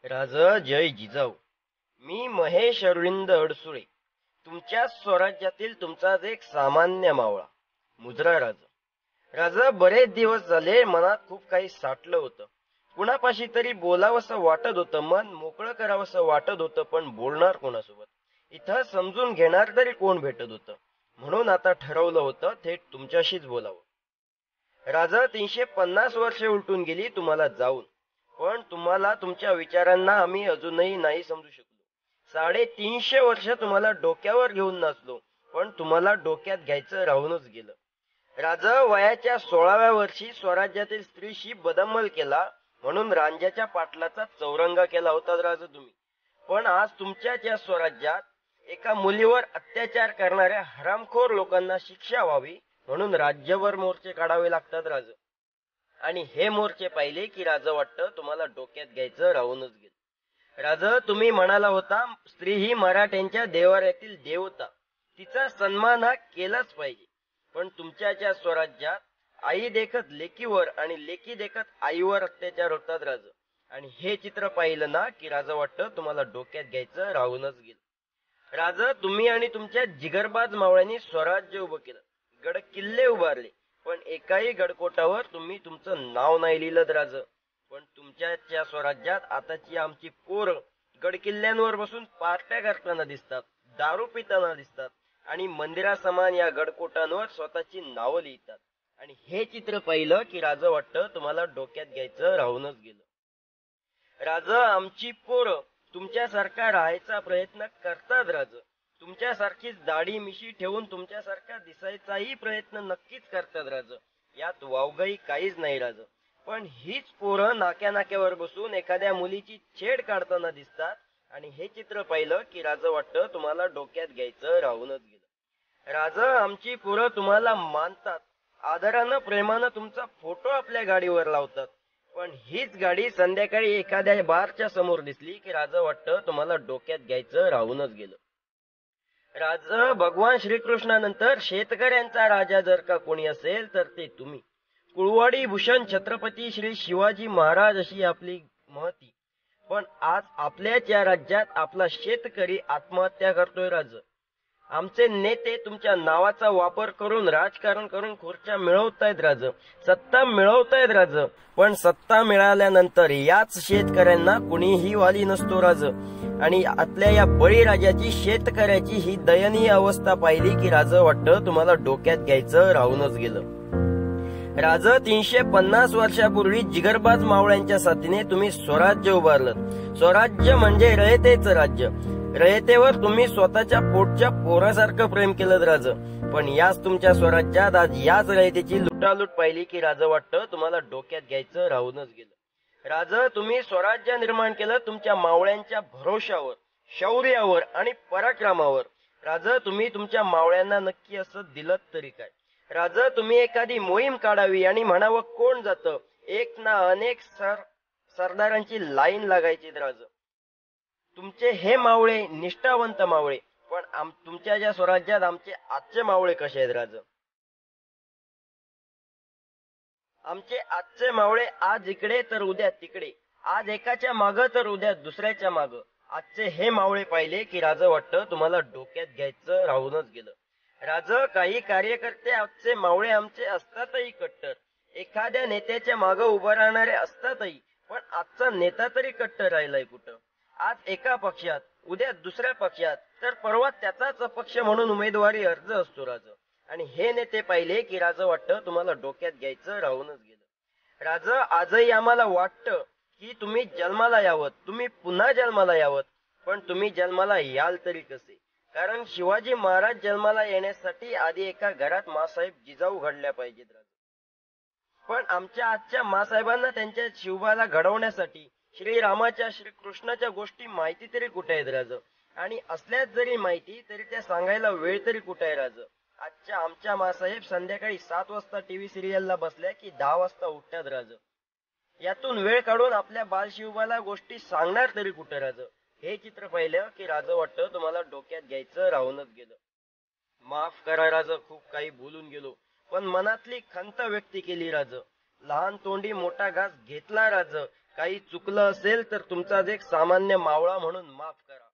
राज जय जिजाऊ. मी महेश अरविंद अडसुळे, तुमच्या स्वराज्यातील तुमचाच एक सामान्य मावळा. मुजरा राज. राज, बरेच दिवस झाले मनात खूप काही साठलं होतं. कुणापाशी तरी बोलावंसं वाटत होतं, मन मोकळं करावंसं वाटत होतं, पण बोलणार कोणासोबत, इथं समजून घेणार तरी कोण भेटत होतं. म्हणून आता ठरवलं होतं थेट तुमच्याशीच बोलावं. राजा, 350 वर्षे उलटून गेली तुम्हाला जाऊन, पण तुम्हाला तुमच्या विचारांना आम्ही अजूनही नाही समजू शकलो. 350 वर्ष तुम्हाला डोक्यावर घेऊन नाचलो, पण तुम्हाला डोक्यात घ्यायचं राहूनच गेलं. राजा, वयाच्या 16व्या वर्षी स्वराज्यातील स्त्रीशी बदमल केला म्हणून रांजाच्या पाटलाचा चौरंगा केला होता राजा तुम्ही. पण आज तुमच्याच या स्वराज्यात एका मुलीवर अत्याचार करणाऱ्या हरामखोर लोकांना शिक्षा व्हावी म्हणून राज्यभर मोर्चे काढावे लागतात राज. आणि हे मोर्चे पाहिले की राज वाटतं तुम्हाला डोक्यात घ्यायचं राहूनच गेलं. राज, तुम्ही म्हणाला होता स्त्री ही मराठ्यांच्या देवाऱ्यातील देवता, तिचा सन्मान हा केलाच पाहिजे. पण तुमच्या स्वराज्यात आई देखत लेकीवर आणि लेकी देखत आईवर अत्याचार होतात राज. आणि हे चित्र पाहिलं ना की राज वाटतं तुम्हाला डोक्यात घ्यायचं राहूनच गेलं. राज, तुम्ही आणि तुमच्या जिगरबाज मावळ्यांनी स्वराज्य उभं केलं, गड किल्ले उभारले, पण एकाही गडकोटावर तुम्ही तुमचं नाव नाही लिहिलं राज. पण तुमच्या स्वराज्यात आताची आमची पोरं गड किल्ल्यांवर बसून पार्ट्या करताना दिसतात, दारू पिताना दिसतात आणि मंदिरासमान या गडकोटांवर स्वतःची नावं लिहितात. आणि हे चित्र पाहिलं की राज वाटतं तुम्हाला डोक्यात घ्यायचं राहूनच गेलं. राज, आमची पोरं तुमच्यासारखा राहायचा प्रयत्न करतात राज. तुमच्यासारखीच दाढी मिशी ठेवून तुमच्यासारखा दिसायचाही प्रयत्न नक्कीच करतात राज. यात वावगाई काहीच नाही राज. पण हीच पोरं नाक्या नाक्यावर बसून एखाद्या मुलीची छेड काढताना दिसतात. आणि हे चित्र पाहिलं की राज वाटतं तुम्हाला डोक्यात घ्यायचं राहूनच गेलं. राज, आमची पोरं तुम्हाला मानतात, आदरानं प्रेमानं तुमचा फोटो आपल्या गाडीवर लावतात. पण हीच गाडी संध्याकाळी एखाद्या बारच्या समोर दिसली की राज वाटतं तुम्हाला डोक्यात घ्यायचं राहूनच गेलं. राज, भगवान श्रीकृष्णानंतर शेतकऱ्यांचा राजा जर का कोणी असेल तर ते तुम्ही. कुळवाडी भूषण छत्रपती श्री शिवाजी महाराज अशी आपली महती. पण आज आपल्याच या राज्यात आपला शेतकरी आत्महत्या करतोय राज. आमचे नेते तुमच्या नावाचा वापर करून राजकारण करून खुर्च्या मिळवतायत राज, सत्ता मिळवतायत राज. पण सत्ता मिळाल्यानंतर याच शेतकऱ्यांना कुणीही वाली नसतो राज. आणि आपल्या या बळीराजाची शेतकऱ्याची ही दयनीय अवस्था पाहिली की राज वाटतं तुम्हाला डोक्यात घ्यायचं राहूनच गेलं. राज, 350 वर्षापूर्वी जिगरबाज मावळ्यांच्या साथीने तुम्ही स्वराज्य उभारलं. स्वराज्य म्हणजे रयतेचं राज्य. रयतेवर तुम्ही स्वतःच्या पोटच्या पोरासारखं प्रेम केलं राज. पण याच तुमच्या स्वराज्यात आज याच रयतेची लुटालूट पाहिली की राज वाटतं तुम्हाला डोक्यात घ्यायचं राहूनच गेलं. राज, तुम्ही स्वराज्य निर्माण केलं तुमच्या मावळ्यांच्या भरोशावर, शौर्यावर आणि पराक्रमावर. राज, तुम्ही तुमच्या मावळ्यांना नक्की असं दिलं तरी काय? राज, तुम्ही एखादी मोहीम काढावी आणि म्हणावं कोण जातं, एक ना अनेक सरदारांची लाईन लागायची राज. तुमचे हे मावळे निष्ठावंत मावळे, पण तुमच्या ज्या स्वराज्यात आमचे आजचे मावळे कसे आहेत राज? आमचे आजचे मावळे आज इकडे तर उद्या तिकडे, आज एकाच्या मागं तर उद्या दुसऱ्याच्या मागं. आजचे हे मावळे पाहिले की राज वाटतं तुम्हाला डोक्यात घ्यायचं राहूनच गेलं. राज, काही कार्यकर्ते आजचे मावळे आमचे असतातही कट्टर, एखाद्या नेत्याच्या मागं उभं राहणारे असतातही, पण आजचा नेता तरी कट्टर राहिलाय कुठं? आज एका पक्षात, उद्या दुसऱ्या पक्षात, तर परवा त्याचाच अपक्ष म्हणून उमेदवारी अर्ज असतो राज. आणि हे नेते पाहिले की राज वाटतं तुम्हाला डोक्यात घ्यायचं राहूनच गेलं. राज, आजही आम्हाला वाटतं की तुम्ही जन्माला यावं, तुम्ही पुन्हा जन्माला यावं. पण तुम्ही जन्माला याल तरी कसे? कारण शिवाजी महाराज जन्माला येण्यासाठी आधी एका घरात मासाहेब जिजाऊ घडल्या पाहिजेत राज. पण आमच्या आजच्या मासाहेबांना त्यांच्या शिवबाला घडवण्यासाठी श्रीरामाच्या श्रीकृष्णाच्या गोष्टी माहिती तरी कुठे आहेत राज? आणि असल्याच जरी माहिती तरी त्या सांगायला वेळ तरी कुठे आहे राज? आजच्या आमच्या मासाहेब संध्याकाळी 7 वाजता टीव्ही सिरियलला बसल्या की 10 वाजता उठतात राज. यातून वेळ काढून आपल्या बालशिवबाला गोष्टी सांगणार तरी कुठे राज? हे चित्र पाहिलं की राज वाटतं तुम्हाला डोक्यात घ्यायचं राहूनच गेलं. माफ करा राज, खूप काही बोलून गेलो, पण मनातली खंत व्यक्त केली राज. लहान तोंडी मोठा घास घेतला राज. काही चुकलं असेल तर तुमचाच एक सामान्य मावळा म्हणून माफ करा.